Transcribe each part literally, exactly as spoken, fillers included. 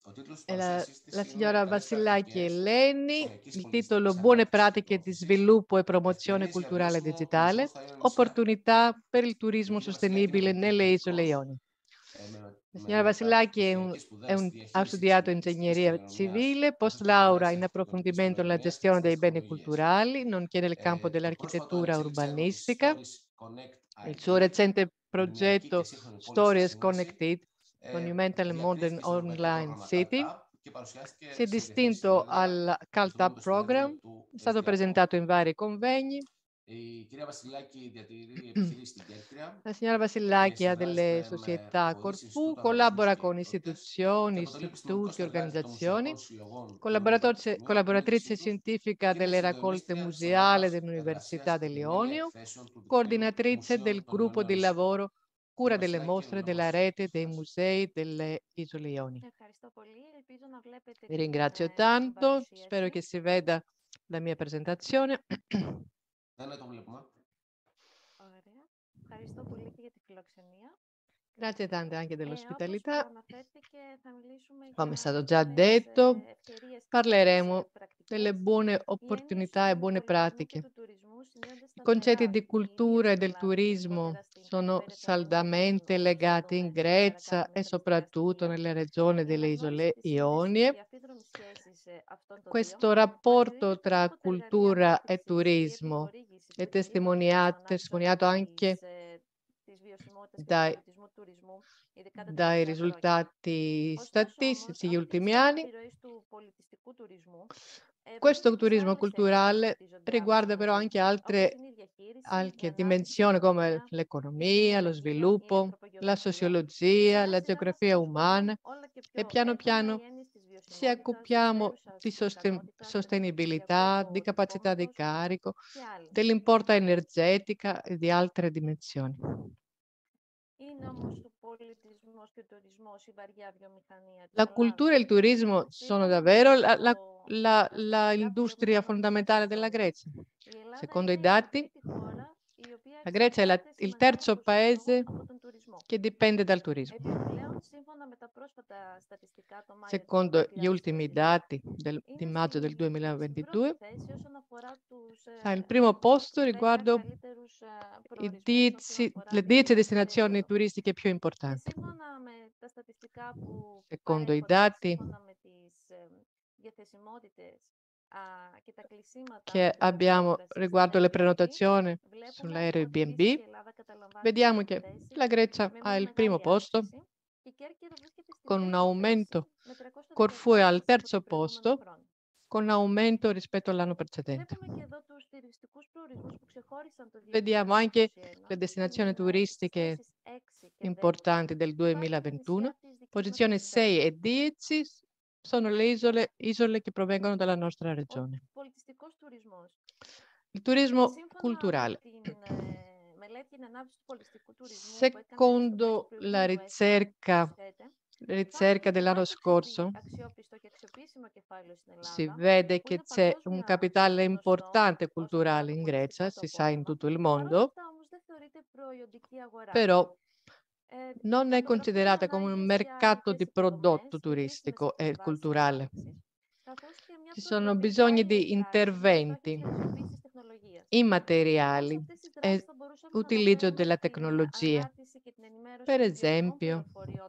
È la, la signora Vasilaki Eleni, il titolo Buone pratiche di sviluppo e promozione culturale digitale, opportunità per il turismo sostenibile nelle isole Ioni. La signora Vasilaki è un, è un, ha studiato ingegneria civile, post laurea in approfondimento nella gestione dei beni culturali, nonché nel campo dell'architettura urbanistica. Il suo recente progetto Stories Connected, Monumental Modern Online City, si è distinto al Cult Up Program, è stato presentato in vari convegni. La signora Vasilaki ha delle società a Corfù, collabora con istituzioni, istituti, organizzazioni, collaboratrice scientifica delle raccolte museali dell'Università del Ionio, coordinatrice del gruppo di lavoro cura delle mostre della rete dei musei delle Isole Ioni. Vi ringrazio tanto, spero che si veda la mia presentazione. Grazie tante anche dell'ospitalità. Come è stato già detto, parleremo delle buone opportunità e buone pratiche. I concetti di cultura e del turismo sono saldamente legati in Grecia e soprattutto nelle regioni delle isole Ionie. Questo rapporto tra cultura e turismo è testimoniato anche dai, dai risultati statistici degli ultimi anni. Questo turismo culturale riguarda però anche altre, altre dimensioni come l'economia, lo sviluppo, la sociologia, la geografia umana e piano piano ci occupiamo di sosten- sostenibilità, di capacità di carico, dell'importa energetica e di altre dimensioni. La cultura e il turismo sono davvero la, la, la, la industria fondamentale della Grecia. Secondo i dati, la Grecia è la, il terzo paese che dipende dal turismo. Secondo gli ultimi dati del, di maggio del duemilaventidue, al primo posto riguardo i dieci, le dieci destinazioni turistiche più importanti. Secondo i dati che abbiamo riguardo le prenotazioni sull'Airbnb, vediamo che la Grecia ha il primo posto con un aumento, Corfù è al terzo posto con un aumento rispetto all'anno precedente. Vediamo anche le destinazioni turistiche importanti del duemilaventuno. Posizione sei e dieci sono le isole, isole che provengono dalla nostra regione. Il turismo culturale. Secondo la ricerca, ricerca dell'anno scorso, si vede che c'è un capitale importante culturale in Grecia, si sa in tutto il mondo, però non è considerata come un mercato di prodotto turistico e culturale. Ci sono bisogni di interventi immateriali e utilizzo della tecnologia. Per esempio,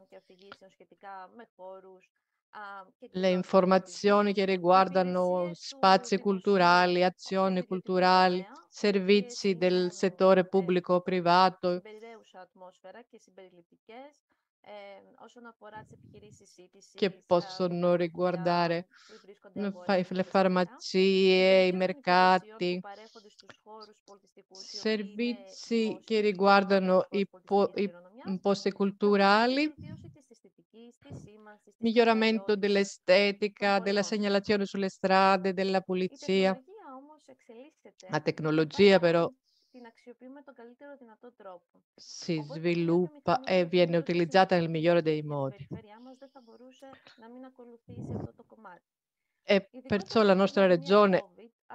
le informazioni che riguardano spazi culturali, azioni culturali, servizi del settore pubblico o privato, che possono riguardare le farmacie, i mercati, servizi che riguardano i, po i posti culturali, miglioramento dell'estetica, della segnalazione sulle strade, della pulizia. La tecnologia però si sviluppa e viene utilizzata nel migliore dei modi. E perciò la nostra regione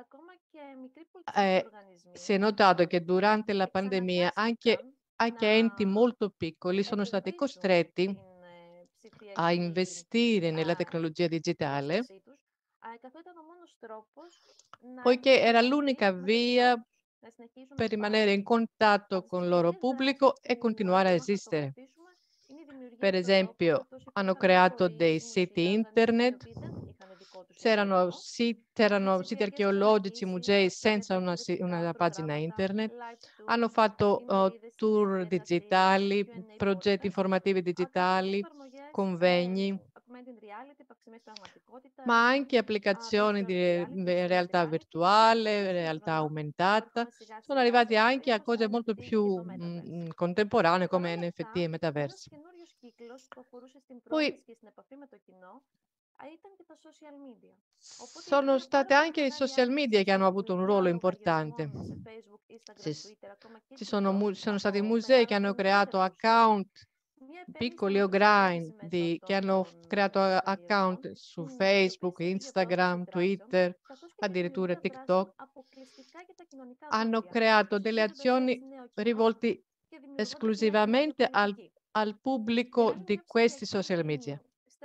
eh, si è notato che durante la pandemia anche, anche enti molto piccoli sono stati costretti a investire nella tecnologia digitale, poiché era l'unica via per rimanere in contatto con il loro pubblico e continuare a esistere. Per esempio, hanno creato dei siti internet, c'erano siti, c'erano siti archeologici, musei senza una, una pagina internet, hanno fatto uh, tour digitali, progetti informativi digitali, convegni, ma anche applicazioni di realtà virtuale, realtà aumentata. Sono arrivati anche a cose molto più mh, contemporanee come N F T e metaversi. Poi sono state anche i social media che hanno avuto un ruolo importante. Ci, ci sono, sono stati musei che hanno creato account piccoli o grandi, che hanno creato account su Facebook, Instagram, Twitter, addirittura TikTok, hanno creato delle azioni rivolte esclusivamente al, al pubblico di questi social media.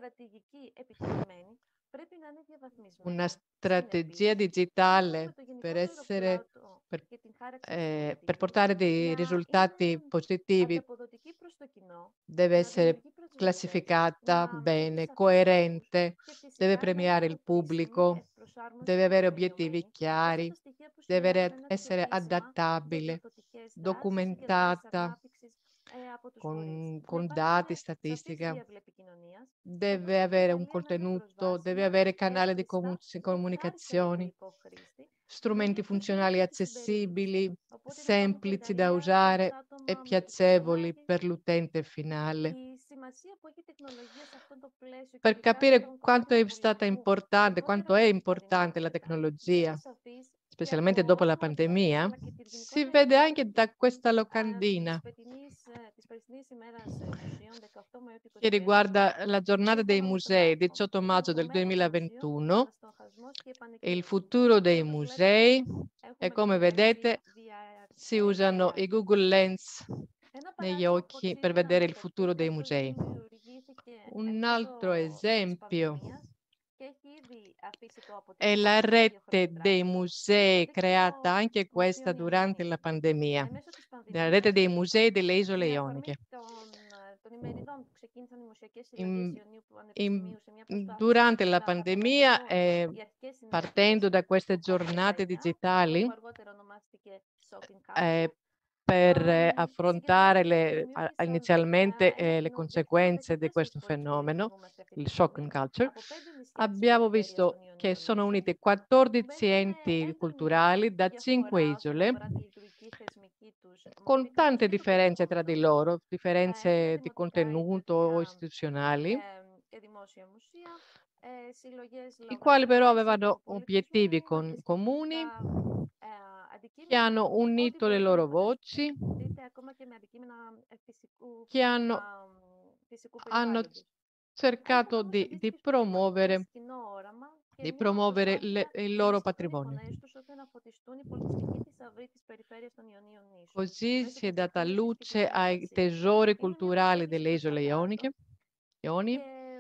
Una strategia digitale per essere, per, eh, per portare dei risultati positivi deve essere classificata bene, coerente, deve premiare il pubblico, deve avere obiettivi chiari, deve essere adattabile, documentata con, con dati, statistica, deve avere un contenuto, deve avere canali di comunicazioni, strumenti funzionali accessibili, semplici da usare e piacevoli per l'utente finale. Per capire quanto è stata importante, quanto è importante la tecnologia, specialmente dopo la pandemia, si vede anche da questa locandina che riguarda la giornata dei musei, diciotto maggio del duemilaventuno, e il futuro dei musei, e come vedete si usano i Google Lens negli occhi per vedere il futuro dei musei. Un altro esempio è la rete dei musei, creata anche questa durante la pandemia, la rete dei musei delle isole ioniche. In, in, durante la pandemia, eh, partendo da queste giornate digitali, eh, per eh, affrontare le, a, inizialmente eh, le conseguenze di questo fenomeno, il shock culture, abbiamo visto che sono uniti quattordici enti culturali da cinque isole, con tante differenze tra di loro, differenze di contenuto o istituzionali, i quali però avevano obiettivi con, comuni, che hanno unito le loro voci, che hanno, hanno cercato di, di promuovere, di promuovere le, il loro patrimonio. Così si è data luce ai tesori culturali delle isole ioniche. Ioni.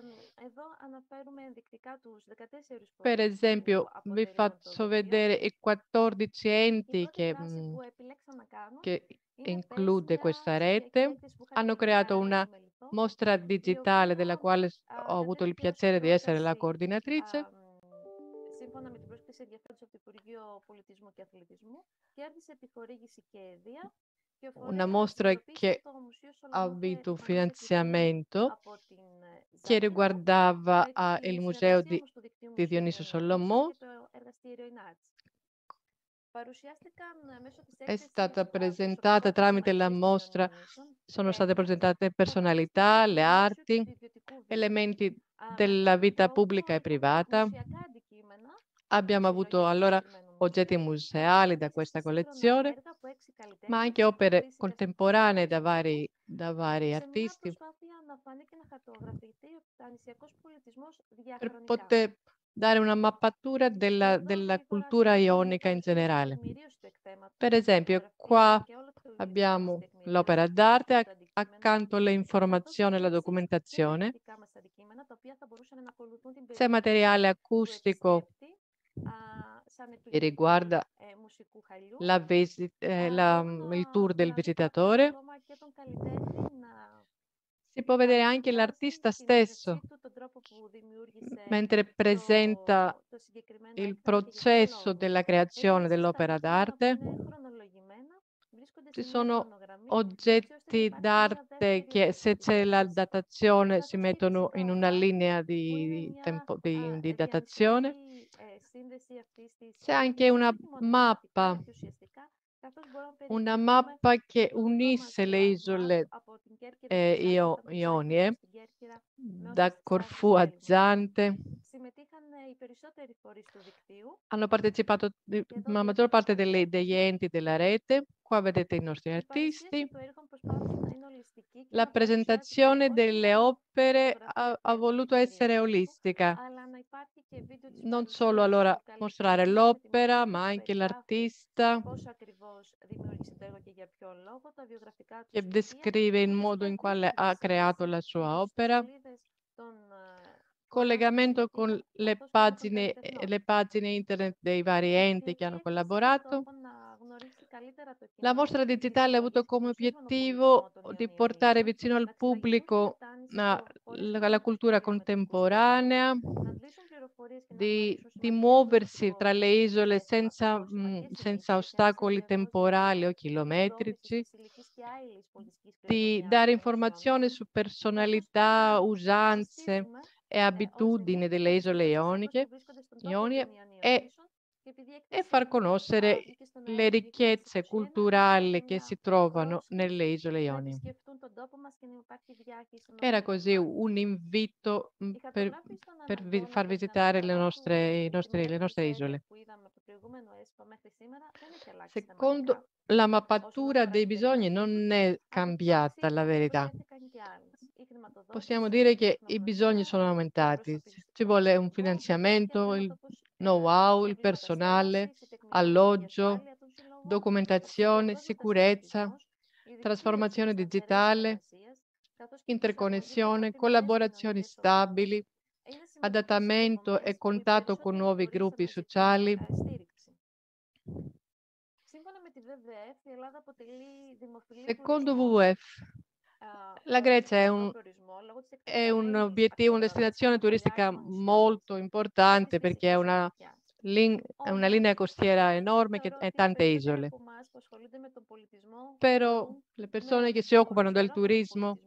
Per esempio, vi faccio vedere i quattordici enti che, mh, che include questa rete. Hanno creato una mostra digitale della quale ho avuto il piacere di essere la coordinatrice. Σύμφωνα με την πρόσκληση ενδιαφέροντος από το Υπουργείο Πολιτισμού και Αθλητισμού, κέρδισε επιχορήγηση και ΕΔΙΑ. Una mostra che ha avuto un finanziamento che riguardava uh, il museo di, di Dioniso Solomon. È stata presentata tramite la mostra, sono state presentate personalità, le arti, elementi della vita pubblica e privata. Abbiamo avuto allora oggetti museali da questa collezione, ma anche opere contemporanee da vari, da vari artisti, per poter dare una mappatura della, della cultura ionica in generale. Per esempio, qua abbiamo l'opera d'arte accanto alle informazioni e alla documentazione. C'è materiale acustico che riguarda la visi- eh, la- il tour del visitatore. Si può vedere anche l'artista stesso mentre presenta il processo della creazione dell'opera d'arte. Ci sono oggetti d'arte che, se c'è la datazione, si mettono in una linea di, tempo, di, di datazione. C'è anche una mappa, una mappa che unisce le isole eh, Io- Ionie, da Corfù a Zante. Hanno partecipato di- la maggior parte delle- degli enti della rete. Qua vedete i nostri artisti. La presentazione delle opere ha, ha voluto essere olistica. Non solo allora mostrare l'opera, ma anche l'artista che descrive il modo in quale ha creato la sua opera. Collegamento con le pagine, eh, le pagine internet dei vari enti che hanno collaborato. La mostra digitale ha avuto come obiettivo di portare vicino al pubblico la, la- la cultura contemporanea, di, di muoversi tra le isole senza, mh, senza ostacoli temporali o chilometrici, di dare informazioni su personalità, usanze e abitudini delle isole ioniche, Ionie e, e far conoscere le ricchezze culturali che si trovano nelle isole Ionie. Era così un invito mh, per, per vi- far visitare le nostre, i nostri- le nostre isole. Secondo la mappatura dei bisogni non è cambiata la verità. Possiamo dire che i bisogni sono aumentati. Ci vuole un finanziamento, il know-how, il personale, alloggio, documentazione, sicurezza, trasformazione digitale, interconnessione, collaborazioni stabili, adattamento e contatto con nuovi gruppi sociali. Secondo W W F, la Grecia è un, è un obiettivo, una destinazione turistica molto importante perché è una, lin- è una linea costiera enorme che ha tante isole. Però le persone che si occupano del turismo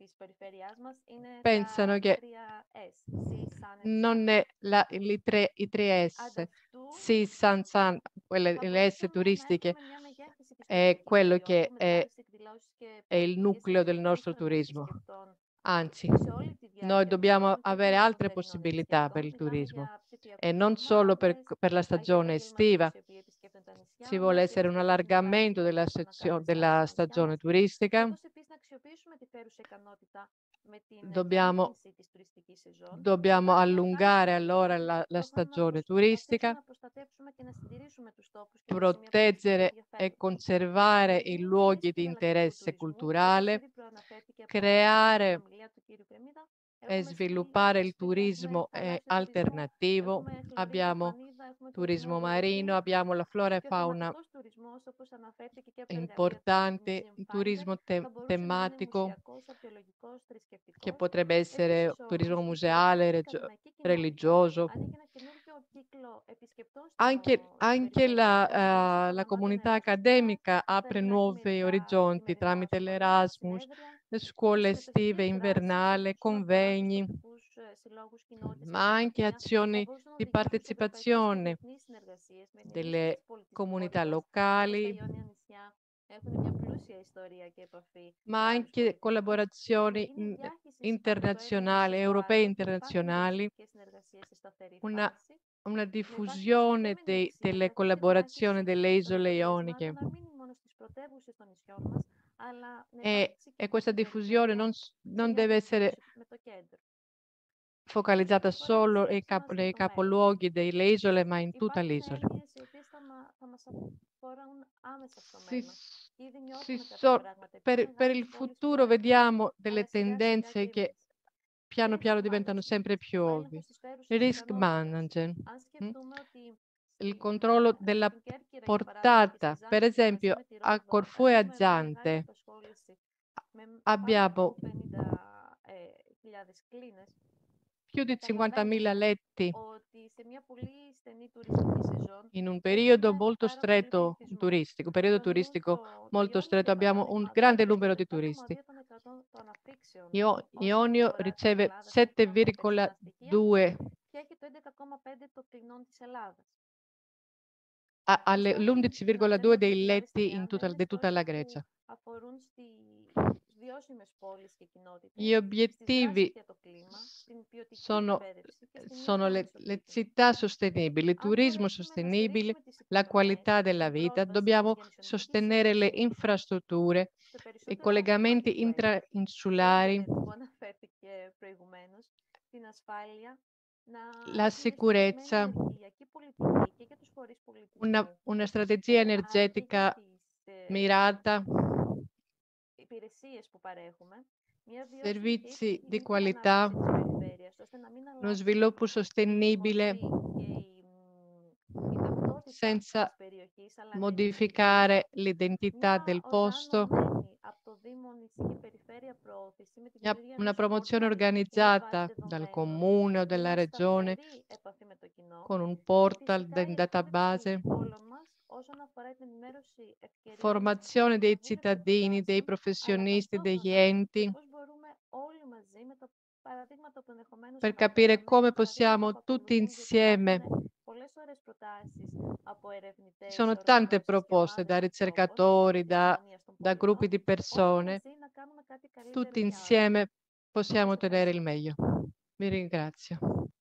pensano che non è la, i, tre, i tre S, sì, san, san, quelle, le S turistiche, è quello che è, è il nucleo del nostro turismo. Anzi, noi dobbiamo avere altre possibilità per il turismo e non solo per, per la stagione estiva. Ci vuole essere un allargamento della, sezio- della stagione turistica. Dobbiamo, dobbiamo allungare allora la, la stagione turistica, proteggere e conservare i luoghi di interesse culturale, creare e sviluppare il turismo eh, alternativo. Abbiamo turismo marino, abbiamo la flora e fauna importante, il turismo te- tematico che potrebbe essere turismo museale, regio- religioso. Anche, anche la, eh, la comunità accademica apre nuovi orizzonti tramite l'Erasmus, le scuole estive, invernali, convegni, ma anche azioni di partecipazione delle comunità locali, ma anche collaborazioni mm, internazionali, europee e internazionali, una, una diffusione dei- delle collaborazioni delle isole ioniche. E, e questa diffusione non, s- non deve essere focalizzata solo nei, cap- nei capoluoghi delle isole, ma in tutta l'isola. Si, Si so- per, per il futuro vediamo delle tendenze che piano piano diventano sempre più ovvie. Risk management, mm? Il controllo della portata. Per esempio, a Corfù e a Zante abbiamo più di cinquantamila letti in un periodo molto stretto turistico, periodo turistico molto stretto, abbiamo un grande numero di turisti. Io, Ionio riceve sette virgola due all'undici virgola due dei letti in tutta, di tutta la Grecia. Gli obiettivi sono, sono le, le città sostenibili, il turismo sostenibile, la qualità della vita. Dobbiamo sostenere le infrastrutture, i collegamenti intrainsulari, la sicurezza, una, una strategia energetica mirata, servizi di qualità, lo sviluppo sostenibile senza modificare l'identità del posto, una promozione organizzata dal comune o dalla regione con un portal, un database, formazione dei cittadini, dei professionisti, degli enti, per capire come possiamo tutti insieme. Ci sono tante proposte da ricercatori, da, da gruppi di persone. Tutti insieme possiamo ottenere il meglio. Vi ringrazio.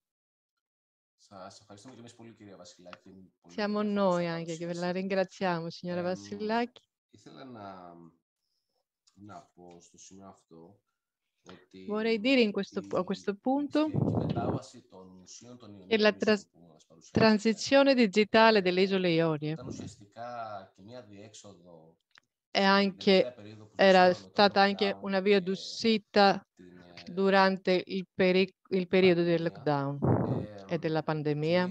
Siamo noi anche che ve la ringraziamo, signora Vasilaki. Vorrei dire in questo, a questo punto che la tra transizione digitale delle isole Ionie è anche, era stata anche una via d'uscita durante il, peri il periodo del lockdown e della pandemia.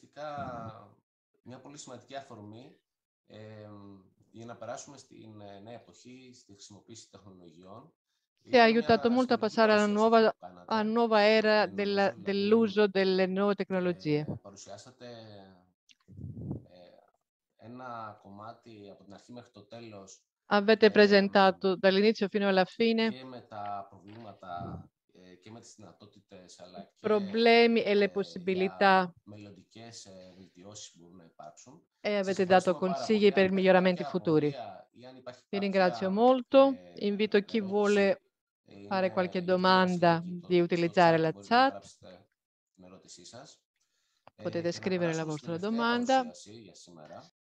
Ci ha aiutato molto a passare alla nuova, alla nuova era dell'uso delle nuove tecnologie. Avete presentato dall'inizio fino alla fine problemi e le possibilità e avete dato consigli per i miglioramenti futuri. Vi ringrazio molto. Invito chi vuole fare qualche domanda di utilizzare la chat. Potete scrivere la vostra domanda.